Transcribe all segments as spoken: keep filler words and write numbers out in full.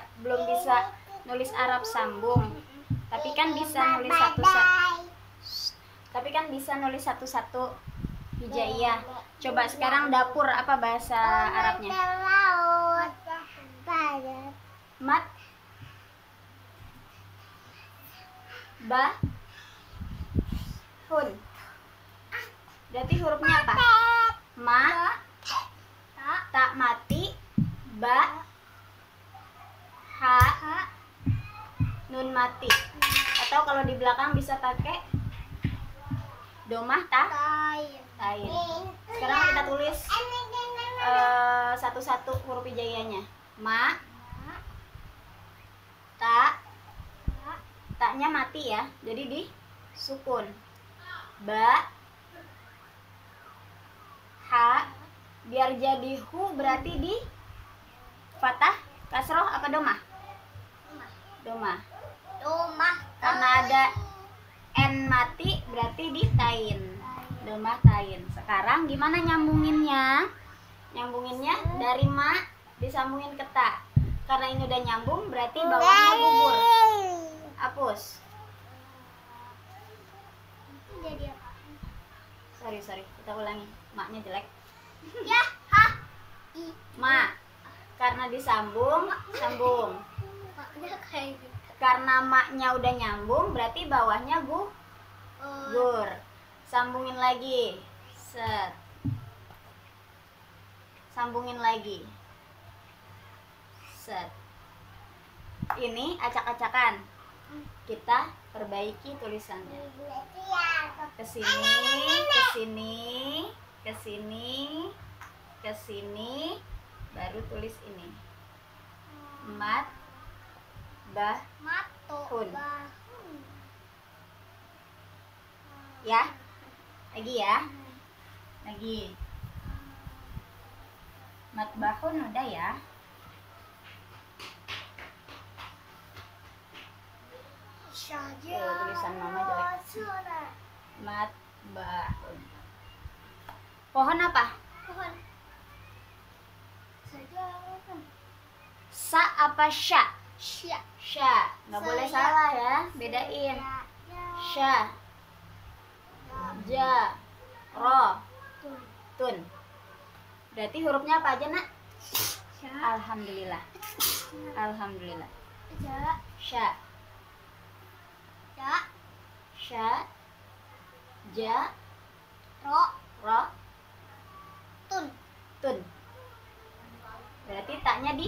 belum bisa nulis Arab sambung, tapi kan bisa nulis satu-satu. Tapi kan bisa nulis satu-satu hijaiyah. Coba sekarang dapur, apa bahasa Arabnya? Mat ba hun. Berarti hurufnya apa? Ma, tak mati, ba, ha, nun mati. Atau kalau di belakang bisa pakai domah ta, tain. Sekarang kita tulis uh, satu-satu huruf hijaiyahnya. Ma, ta, taknya mati ya, jadi di sukun. Ba, ha, biar jadi hu berarti di fathah, kasroh apa domah? Domah. Domah. Karena ada n mati berarti di tain. Domah tain. Sekarang gimana nyambunginnya? Nyambunginnya dari ma disambungin ke ta. Karena ini udah nyambung berarti bawahnya gugur. Hapus. Jadi apa? Sorry, sorry. Kita ulangi. Maknya jelek. Ya, ha, i. Ma. Karena disambung, sambung. Maknya kayak gitu. Karena maknya udah nyambung berarti bawahnya gu Oh, gur. Sambungin lagi. Set. Sambungin lagi. Set. Ini acak-acakan. Kita perbaiki tulisannya. Ke sini, ke sini, ke sini, ke sini, baru tulis ini. Mat bah mato. hun. Bahun. Ya. Lagi ya. Lagi. Mat bahun udah ya. Saja. Tuh, tulisan mama jelek. Surat. Mat bahun. Pohon apa? Pohon. Saja. Sa apa sya? Sya. Sya. Nggak boleh Saya. salah ya. Bedain. Sya, ja, ro, Tun. tun. Berarti hurufnya apa aja nak? Sya. Alhamdulillah. Alhamdulillah. Ja. Sya, Ja. sya, ja, Ro. ro, Tun. tun. Berarti taknya di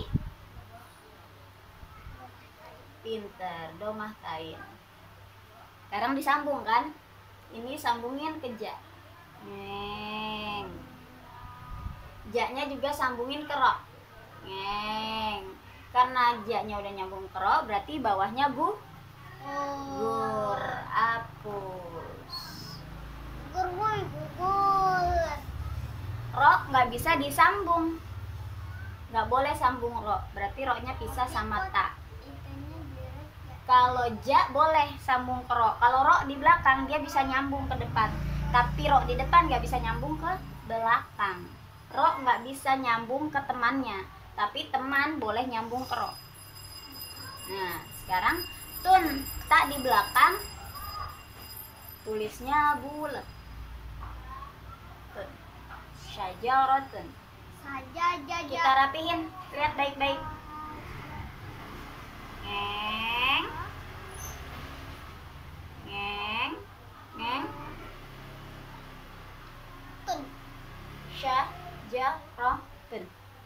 pinter, domah tain. Sekarang disambung kan? Ini sambungin ke ja. Ngeng. Ja-nya juga sambungin ke ro. Ngeng. Karena ja-nya udah nyambung ke ro, berarti bawahnya gu gur. Hapus. Gugur, boy, gugur. Ro nggak bisa disambung. Nggak boleh sambung ro. Berarti ro-nya pisah sama ta. Itanya direct ya. Kalau ja boleh sambung ke ro. Kalau ro di belakang dia bisa nyambung ke depan. Tapi ro di depan nggak bisa nyambung ke belakang. Ro nggak bisa nyambung ke temannya. Tapi teman boleh nyambung ke ro. Nah, sekarang tun. Tak di belakang. Tulisnya bulat. Tun. Syajaratun. Saja, jaja. Kita rapihin. Lihat baik-baik. Ngeng. Ngeng. Ngeng. Tun. Syajaratun.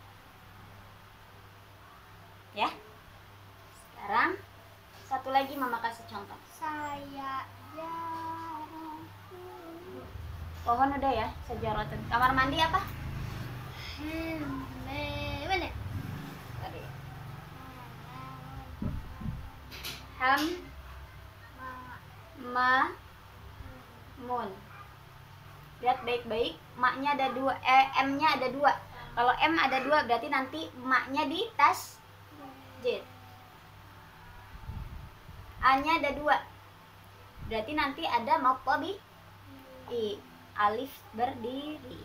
Ya. Sekarang satu lagi mama kasih contoh. Saya jarang. Pohon udah ya, sajaratun. Kamar mandi apa? Hmm, mana? Tadi. Ham ma mun. Lihat baik-baik, maknya ada dua, eh, m-nya ada dua. Kalau m ada dua berarti nanti maknya di tas j. A-nya ada dua. Berarti nanti ada maqabi i. Alif berdiri.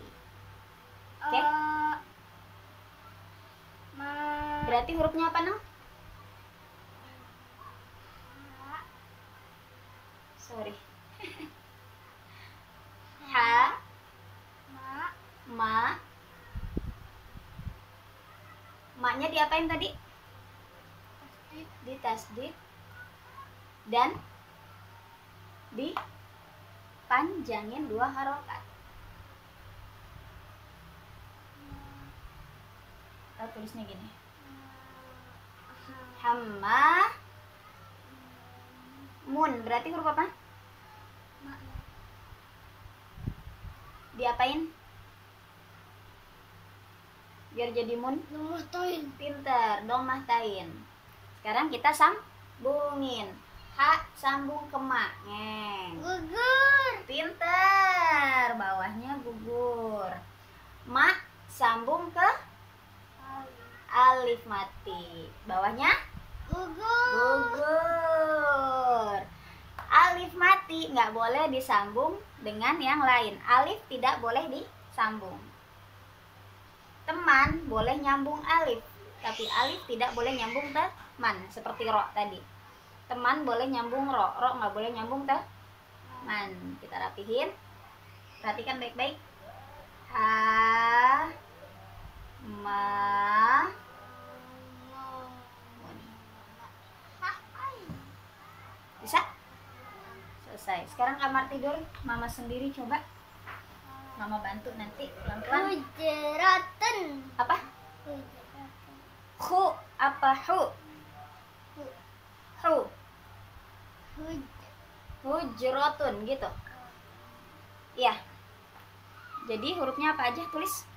Oke. Eh, ma. Berarti hurufnya apa, Nang? Sorry. Ha, Ma. ma. Maknya diapain tadi? Tasdid. Ditasdid dan dipanjangin dua harokat. Kita tulisnya gini. Hamma mun berarti huruf apa? Ma. Diapain? Biar jadi mun. Nomor toin. Pinter, domah tain. Sekarang kita sambungin. Ha sambung ke ma. Ngeng. Gugur. Pinter. Bawahnya gugur. Ma sambung ke alif mati. Bawahnya Gugur. gugur. Alif mati nggak boleh disambung dengan yang lain. Alif tidak boleh disambung. Teman boleh nyambung alif, tapi alif tidak boleh nyambung teman. Seperti ro tadi. Teman boleh nyambung ro, ro nggak boleh nyambung teman. Kita rapihin. Perhatikan baik-baik. Ha, ma, mun. Bisa? Selesai. Sekarang kamar tidur mama sendiri coba. Mama bantu nanti pelan-pelan. Hujaratun. Apa? Hujaratun. Hu apa hu? Hu. Huj. Hujratun gitu. Iya. Jadi hurufnya apa aja tulis?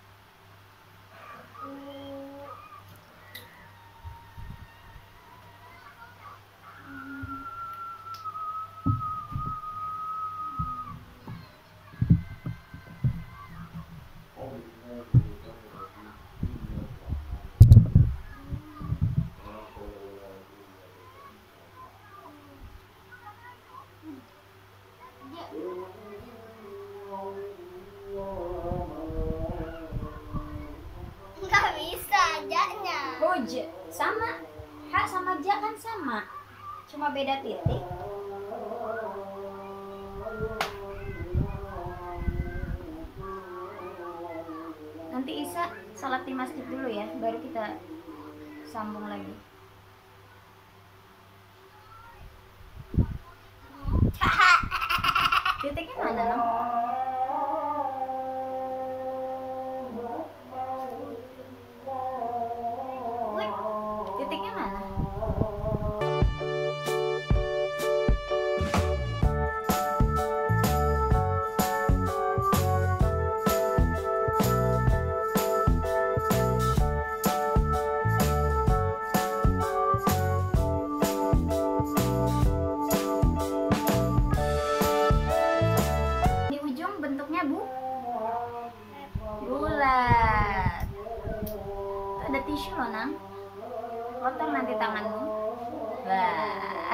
Nggak bisa jaknya. Huj sama ha sama ja kan sama. Cuma beda titik. Nanti Isa sholat di masjid dulu ya, baru kita sambung lagi. Titiknya mana, Nom? Titiknya mana? Di ujung bentuknya bu bulat. Tuh ada tisu loh, Nang. Kotor nanti tanganmu. Wah.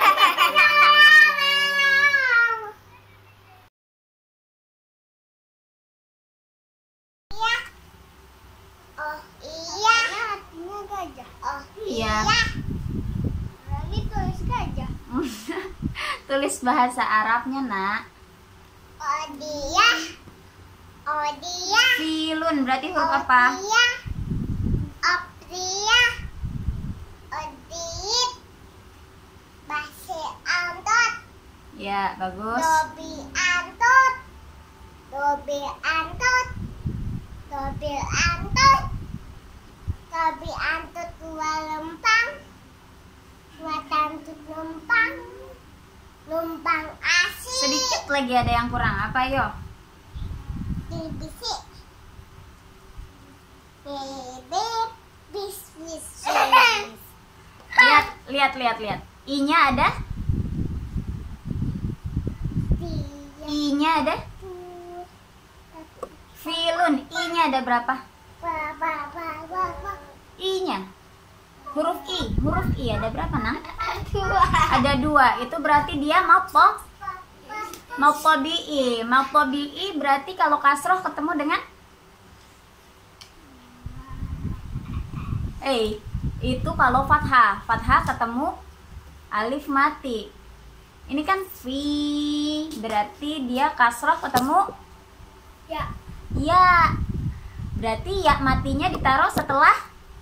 Oh iya. Artinya gajah. Oh Iya. Lagi tulis gajah. Tulis bahasa Arabnya, Nak. Oh dia. Oh dia. Filun berarti huruf apa? Dia. Oh dia. Oh diit. Basi antot. Ya, bagus. Dobi antot. Dobi antot. Dobi antot. Dobi antot dua lempang. Dua tantut lempang. Lumpang asin. Sedikit lagi ada yang kurang. Apa, yo? Bisi. Bebe. Bis bis. Lihat, lihat, lihat, lihat. I-nya ada? I-nya ada? Filun. I-nya ada berapa? I-nya. Huruf I. Huruf I ada berapa, Nang? Ada dua. Itu berarti dia mapo. Mapobi'i. Mapobi'i berarti kalau kasroh ketemu dengan Eh, itu kalau fathah. Fathah ketemu alif mati. Ini kan fi, berarti dia kasroh ketemu Ya. ya. Berarti ya matinya ditaruh setelah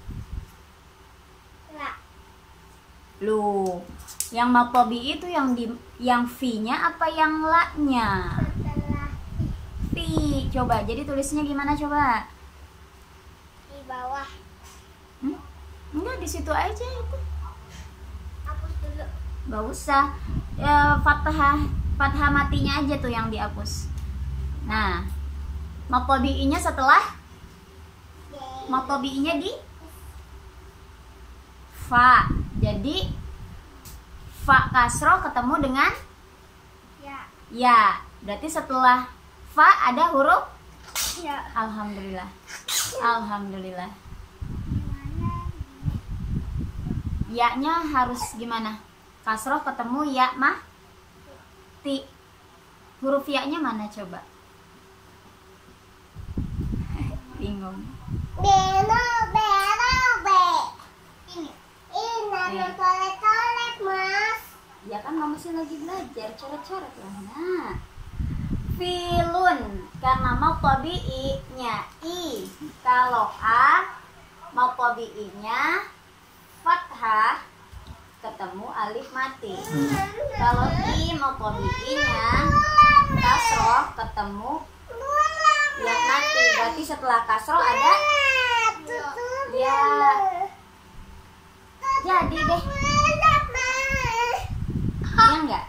La. lu. Yang makobi itu yang di yang fi-nya apa yang la-nya? Setelah Fi. Coba. Jadi tulisnya gimana coba? di bawah. Hmm? Enggak, di situ aja itu. Hapus dulu. Gak usah. Ya, fathah fathah matinya aja tuh yang dihapus. Nah, makobi-nya setelah makobi-nya di fa. Jadi fa kasroh ketemu dengan Ya. ya. Berarti setelah fa ada huruf Ya. alhamdulillah. Alhamdulillah. Ya-nya harus gimana? Kasroh ketemu ya mah ti. Huruf ya-nya mana coba? Bingung. Belo, belo, be. Ini. Ini nano Nih. tolek-tolek, Mas. Ya kan mama sih lagi belajar coret-coret lah. Nah, filun karena mau tabi'i-nya i. Kalau a mau tabi'i-nya fathah ketemu alif mati. Kalau i mau tabi'i-nya kasroh ketemu ya mati. Berarti setelah kasroh ada ya. Jadi deh. Ya enggak?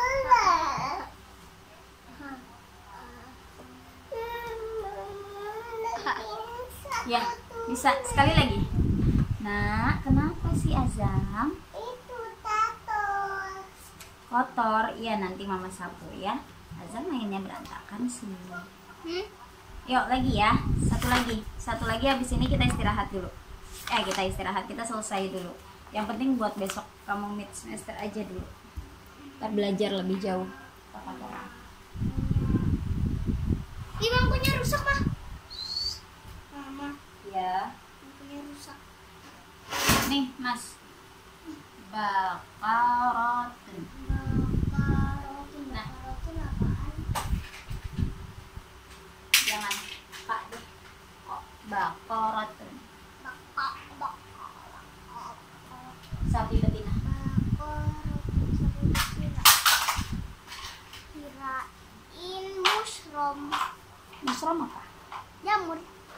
Ya, bisa sekali lagi. Nah, kenapa sih Azam? Itu tato. Kotor. Iya, nanti mama sapu ya. Azam mainnya berantakan sih. Hmm? Yuk lagi ya. Satu lagi. Satu lagi habis ini kita istirahat dulu. Eh, kita istirahat, kita selesai dulu. Yang penting buat besok kamu mid semester aja dulu. Ntar belajar lebih jauh. Di bangkunya rusak, Pak. Mama, Ya. bangkunya rusak. Nih, Mas. Bakaratun. Bakarotin, Nah. bakarotin apaan? Jangan Pak deh. Kok bakaratun. Baka, baka, Sapi betina. bakarotin sampai kira. Kirain mushroom. Mushroom apa? Jamur.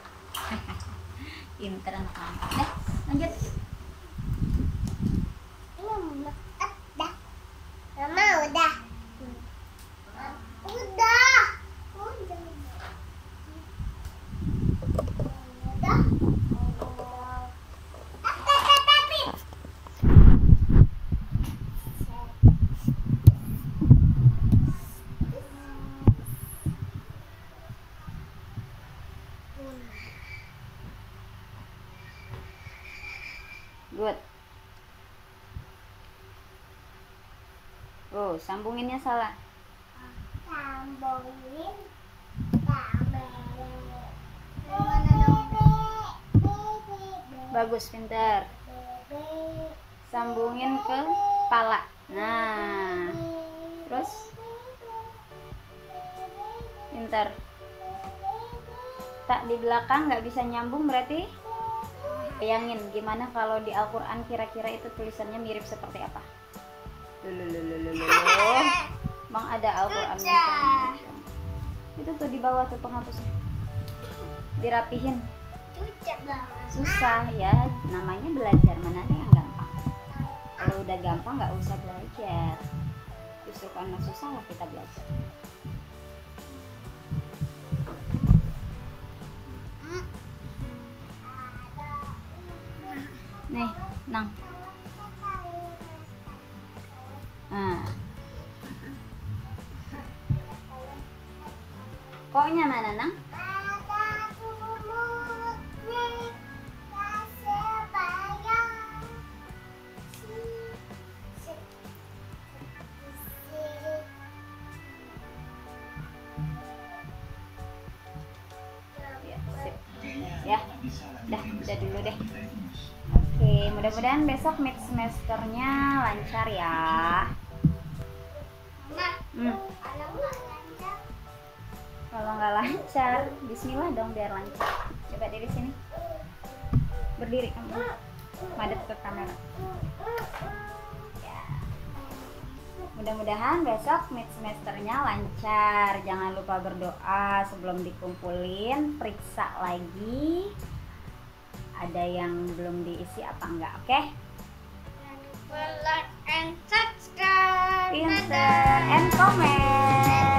Pinter anak-anak. Eh, lanjut. Ini udah. Udah. Mama udah. Udah. Udah. Udah. Tapi, tapi. Good. Oh, sambunginnya salah. Sambungin. Gimana dong? Bagus, pintar. Sambungin ke pala. Nah, terus pintar. Tak di belakang nggak bisa nyambung berarti bayangin gimana kalau di Al-Quran kira-kira itu tulisannya mirip seperti apa. Lulululululu. Bang ada Al-Quran tulisannya. Itu tuh di bawah tuh penghapusnya. Dirapihin. Cucek banget. Susah ya, namanya belajar, mana ada yang gampang. Kalau udah gampang nggak usah belajar. Justru karena susah lah kita belajar. Nih, Nang. Nah. Koknya mana, Nang? Ada kumutnya, tak sebayang. Si, si, si. Ya, sip. Ya, udah, udah dulu deh. Oke, mudah-mudahan besok mid semesternya lancar ya. Hmm. Kalau nggak lancar, Kalau nggak lancar, Bismillah dong biar lancar. Coba diri sini, berdiri kamu, madep ke kamera. Ya. Mudah-mudahan besok mid semesternya lancar. Jangan lupa berdoa sebelum dikumpulin. Periksa lagi ada yang belum diisi apa enggak, oke? jangan lupa like and subscribe. Pinter and comment.